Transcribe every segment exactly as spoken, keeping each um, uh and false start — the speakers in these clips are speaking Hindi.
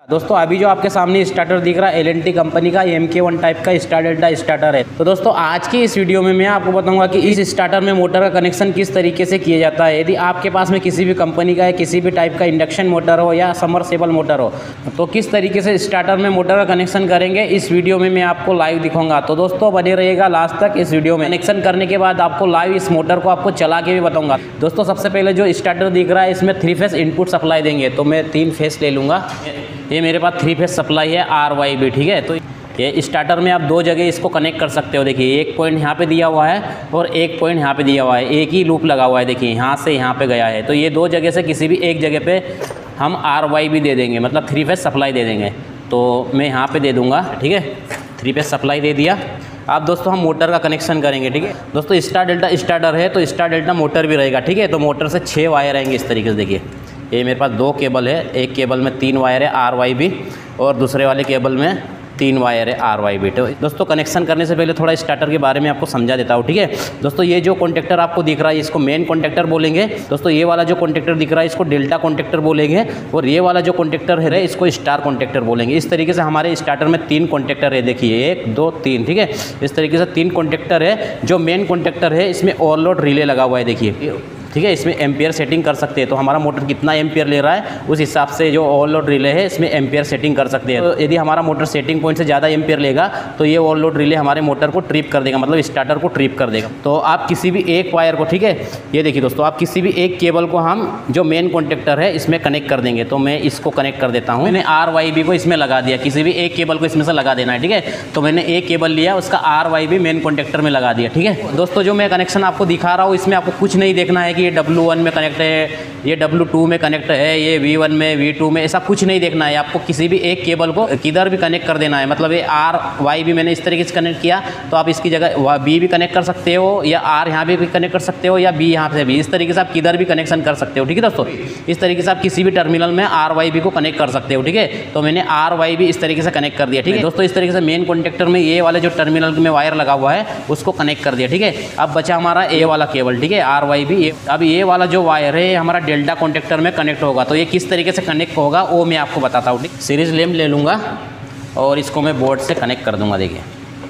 दोस्तों अभी जो आपके सामने स्टार्टर दिख रहा है एल एन टी कंपनी का एम के वन टाइप का स्टार डेल्टा स्टार्टर है। तो दोस्तों आज की इस वीडियो में मैं आपको बताऊंगा कि इस स्टार्टर में मोटर का कनेक्शन किस तरीके से किया जाता है। यदि आपके पास में किसी भी कंपनी का है, किसी भी टाइप का इंडक्शन मोटर हो या समरसेबल मोटर हो, तो किस तरीके से स्टार्टर में मोटर का कनेक्शन करेंगे इस वीडियो में मैं आपको लाइव दिखाऊंगा। तो दोस्तों बने रहिएगा लास्ट तक इस वीडियो में। कनेक्शन करने के बाद आपको लाइव इस मोटर को आपको चला के भी बताऊंगा। दोस्तों सबसे पहले जो स्टार्टर दिख रहा है इसमें थ्री फेस इनपुट सप्लाई देंगे, तो मैं तीन फेस ले लूँगा। ये मेरे पास थ्री फेस सप्लाई है आर वाई बी, ठीक है। तो ये स्टार्टर में आप दो जगह इसको कनेक्ट कर सकते हो। देखिए एक पॉइंट यहाँ पे दिया हुआ है और एक पॉइंट यहाँ पे दिया हुआ है, एक ही लूप लगा हुआ है। देखिए यहाँ से यहाँ पे गया है, तो ये दो जगह से किसी भी एक जगह पे हम आर वाई बी दे देंगे, मतलब थ्री फेस सप्लाई दे देंगे। तो मैं यहाँ पे दे दूँगा, ठीक है। थ्री फेस सप्लाई दे दिया। अब दोस्तों हम मोटर का कनेक्शन करेंगे, ठीक है। दोस्तों स्टार डेल्टा स्टार्टर है तो स्टार डेल्टा मोटर भी रहेगा, ठीक है। तो मोटर से छः वायर आएंगे इस तरीके से। देखिए ये मेरे पास दो केबल है, एक केबल में तीन वायर है आर वाई बी और दूसरे वाले केबल में तीन वायर है आर वाई बी। तो दोस्तों कनेक्शन करने से पहले थोड़ा स्टार्टर के बारे में आपको समझा देता हूँ, ठीक है। दोस्तों ये जो कॉन्टेक्टर आपको दिख रहा है इसको मेन कॉन्टेक्टर बोलेंगे। दोस्तों ये वाला जो कॉन्टेक्टर दिख रहा है इसको डेल्टा कॉन्टेक्टर बोलेंगे और ये वाला जो कॉन्टेक्टर है इसको स्टार कॉन्टेक्टर बोलेंगे। इस तरीके से हमारे स्टार्टर में तीन कॉन्टेक्टर है। देखिए एक दो तीन, ठीक है। इस तरीके से तीन कॉन्टेक्टर है। जो मेन कॉन्टेक्टर है इसमें ओवरलोड रिले लगा हुआ है, देखिए, ठीक है। इसमें एम्पियर सेटिंग कर सकते हैं, तो हमारा मोटर कितना एम्पियर ले रहा है उस हिसाब से जो ओवरलोड रिले है इसमें एम्पियर सेटिंग कर सकते हैं। तो यदि हमारा मोटर सेटिंग पॉइंट से ज़्यादा एम्पियर लेगा तो ये ओवरलोड रिले हमारे मोटर को ट्रिप कर देगा, मतलब स्टार्टर को ट्रिप कर देगा। तो आप किसी भी एक वायर को, ठीक है, ये देखिए दोस्तों, आप किसी भी एक केबल को हम जो मेन कॉन्टेक्टर है इसमें कनेक्ट कर देंगे। तो मैं इसको कनेक्ट कर देता हूँ। मैंने आर वाई बी को इसमें लगा दिया, किसी भी एक केबल को इसमें से लगा देना है, ठीक है। तो मैंने एक केबल लिया, उसका R Y B main contactor में लगा दिया, ठीक है। दोस्तों जो मैं कनेक्शन आपको दिखा रहा हूँ इसमें आपको कुछ नहीं देखना है कि ये डब्ल्यू वन में कनेक्ट है, ये डब्ल्यू टू में कनेक्ट है, ये वी वन में, वी टू में, ऐसा कुछ नहीं देखना है। आपको किसी भी एक केबल को किधर भी कनेक्ट कर देना है। मतलब ये आर वाई भी मैंने इस तरीके से कनेक्ट किया, तो आप इसकी जगह बी भी कनेक्ट कर सकते हो या आर यहाँ भी कनेक्ट कर सकते हो या बी यहाँ से भी। इस तरीके से आप किधर भी कनेक्शन कर सकते हो, ठीक है दोस्तों। इस तरीके से आप किसी भी टर्मिनल में आर वाई बी को कनेक्ट कर सकते हो, ठीक है। तो मैंने आर वाई बी इस तरीके से कनेक्ट कर दिया, ठीक है दोस्तों। इस तरीके से मेन कॉन्टेक्टर में ये वाले जो टर्मिनल में वायर लगा हुआ है उसको कनेक्ट कर दिया, ठीक है। अब बचा हमारा ए वाला केबल, ठीक है, आर वाई बी। अब ये वाला जो वायर है हमारा डेल्टा कॉन्टेक्टर में कनेक्ट होगा। तो ये किस तरीके से कनेक्ट होगा वो मैं आपको बताता हूँ। सीरीज लैंप ले लूँगा और इसको मैं बोर्ड से कनेक्ट कर दूँगा। देखिए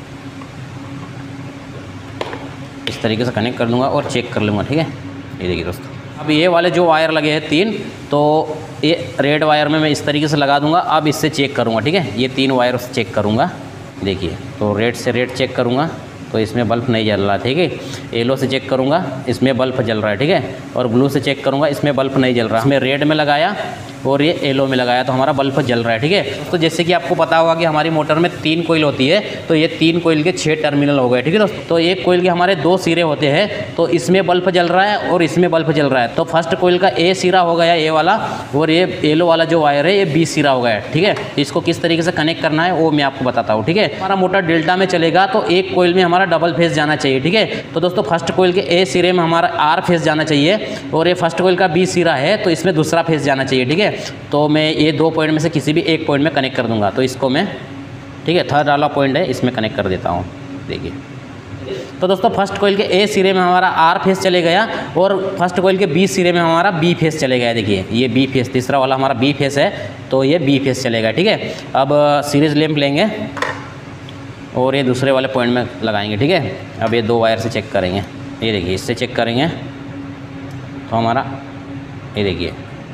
इस तरीके से कनेक्ट कर दूँगा और चेक कर लूँगा, ठीक है। ये देखिए दोस्तों, अब ये वाले जो वायर लगे हैं तीन, तो ये रेड वायर में मैं इस तरीके से लगा दूँगा। अब इससे चेक करूँगा, ठीक है। ये तीन वायर से चेक करूँगा। देखिए तो रेड से रेड चेक करूँगा तो इसमें बल्ब नहीं जल रहा, ठीक है। येलो से चेक करूँगा इसमें बल्ब जल रहा है, ठीक है। और ब्लू से चेक करूँगा इसमें बल्ब नहीं जल रहा। इसमें रेड में लगाया और ये येलो में लगाया तो हमारा बल्ब जल रहा है, ठीक है। तो जैसे कि आपको पता होगा कि हमारी मोटर में तीन कोइल होती है, तो ये तीन कोइल के छः टर्मिनल हो गए, ठीक है दोस्तों। तो एक कोइल के हमारे दो सिरे होते हैं, तो इसमें बल्ब जल रहा है और इसमें बल्ब जल रहा है। तो फर्स्ट कोइल का ए सिरा हो गया ये वाला, और ये येलो वाला जो वायर है ये बी सिरा हो गया, ठीक है। इसको किस तरीके से कनेक्ट करना है वो मैं आपको बताता हूँ, ठीक है। हमारा मोटर डेल्टा में चलेगा तो एक कोइल में हमारा डबल फेज जाना चाहिए, ठीक है। तो दोस्तों फर्स्ट कोइल के ए सिरे में हमारा आर फेज जाना चाहिए और ये फर्स्ट कोइल का बी सिरा है तो इसमें दूसरा फेज जाना चाहिए, ठीक है। तो मैं ये दो पॉइंट में से किसी भी एक पॉइंट में कनेक्ट कर दूंगा। तो इसको मैं, ठीक है, थर्ड वाला पॉइंट है इसमें कनेक्ट कर देता हूँ। देखिए तो दोस्तों फर्स्ट कोइल के ए सिरे में हमारा आर फेस चले गया और फर्स्ट कोइल के बी सिरे में हमारा बी फेस चले गया। देखिए ये बी फेस, तीसरा वाला हमारा बी फेस है तो ये बी फेस चलेगा, ठीक है। अब सीरीज लैंप लेंगे और ये दूसरे वाले पॉइंट में लगाएंगे, ठीक है। अब ये दो वायर से चेक करेंगे। ये देखिए इससे चेक करेंगे तो हमारा, ये देखिए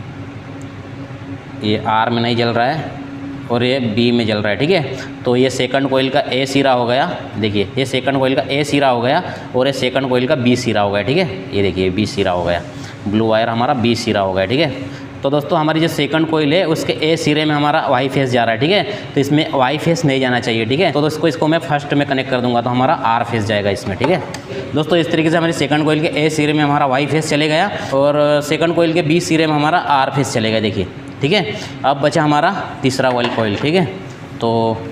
ये आर में नहीं जल रहा है और ये बी में जल रहा है, ठीक है। तो ये सेकंड कोइल का ए सिरा हो गया। देखिए ये सेकंड कोइल का ए सिरा हो गया और ये सेकंड कोइल का बी सिरा हो गया, ठीक है। ये देखिए बी सिरा हो गया, ब्लू वायर हमारा बी सिरा हो गया, ठीक है। तो दोस्तों हमारी जो सेकंड कोइल है उसके ए सिरे में हमारा वाई फेस जा रहा है, ठीक है। तो इसमें वाई फेस नहीं जाना चाहिए, ठीक है। तो दोस्तों इसको मैं फर्स्ट में कनेक्ट कर दूंगा तो हमारा आर फेस जाएगा इसमें, ठीक है। दोस्तों इस तरीके से हमारी सेकंड कोइल के ए सिरे में हमारा वाई फेस चले गया और सेकंड कोइल के बी सिरे में हमारा आर फेस चलेगा। देखिए, ठीक है। अब बचा हमारा तीसरा वाला कोइल, ठीक है। तो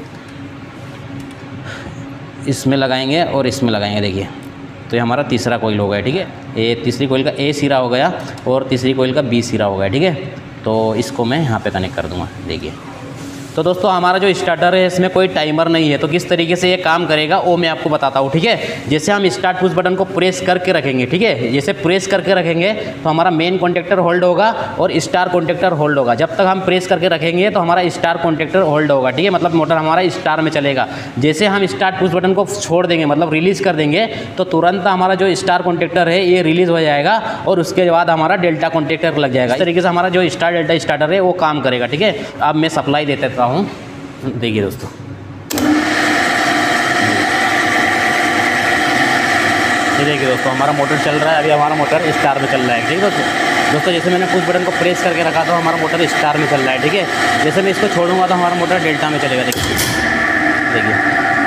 इसमें लगाएंगे और इसमें लगाएंगे। देखिए तो ये हमारा तीसरा कोइल हो गया, ठीक है। ये तीसरी कोइल का ए सिरा हो गया और तीसरी कोइल का बी सिरा हो गया, ठीक है। तो इसको मैं यहाँ पे कनेक्ट कर दूँगा। देखिए तो दोस्तों हमारा जो स्टार्टर है इसमें कोई टाइमर नहीं है, तो किस तरीके से ये काम करेगा वो मैं आपको बताता हूँ, ठीक है। जैसे हम स्टार्ट पुश बटन को प्रेस करके रखेंगे, ठीक है, जैसे प्रेस करके रखेंगे तो हमारा मेन कॉन्टेक्टर होल्ड होगा और स्टार कॉन्टेक्टर होल्ड होगा। जब तक हम प्रेस करके रखेंगे तो हमारा स्टार कॉन्टेक्टर होल्ड होगा, ठीक है, मतलब मोटर हमारा स्टार में चलेगा। जैसे हम स्टार्ट पुश बटन को छोड़ देंगे, मतलब रिलीज़ कर देंगे, तो तुरंत हमारा जो स्टार कॉन्टेक्टर है ये रिलीज़ हो जाएगा और उसके बाद हमारा डेल्टा कॉन्टेक्टर लग जाएगा। इस तरीके से हमारा जो स्टार डेल्टा स्टार्टर है वो काम करेगा, ठीक है। अब मैं सप्लाई दे देता हूँ, देखिए दोस्तों, ये देखिए दोस्तों हमारा मोटर चल रहा है। अभी हमारा मोटर स्टार में चल रहा है, ठीक है दोस्तों। दोस्तों जैसे मैंने पुश बटन को प्रेस करके रखा था हमारा मोटर स्टार में चल रहा है, ठीक है। जैसे मैं इसको छोड़ूंगा तो हमारा मोटर डेल्टा में चलेगा, देखिए देखिए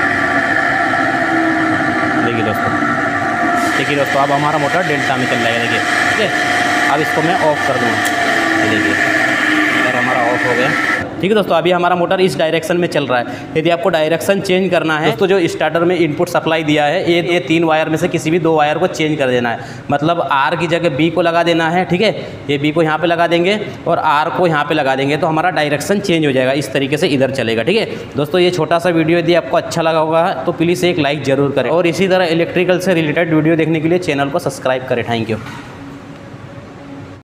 देखिए दोस्तों, देखिए दोस्तों अब हमारा मोटर डेल्टा में चल रहा है, देखिए, ठीक है। अब इसको मैं ऑफ़ कर दूँगा, ये देखिए मोटर हमारा ऑफ हो गया, ठीक है दोस्तों। अभी हमारा मोटर इस डायरेक्शन में चल रहा है। यदि आपको डायरेक्शन चेंज करना है दोस्तों, जो स्टार्टर में इनपुट सप्लाई दिया है ये ये तीन वायर में से किसी भी दो वायर को चेंज कर देना है। मतलब आर की जगह बी को लगा देना है, ठीक है, ये बी को यहाँ पे लगा देंगे और आर को यहाँ पे लगा देंगे, तो हमारा डायरेक्शन चेंज हो जाएगा, इस तरीके से इधर चलेगा, ठीक है दोस्तों। ये छोटा सा वीडियो यदि आपको अच्छा लगा होगा तो प्लीज़ एक लाइक ज़रूर करें और इसी तरह इलेक्ट्रिकल से रिलेटेड वीडियो देखने के लिए चैनल को सब्सक्राइब करें। Thank you.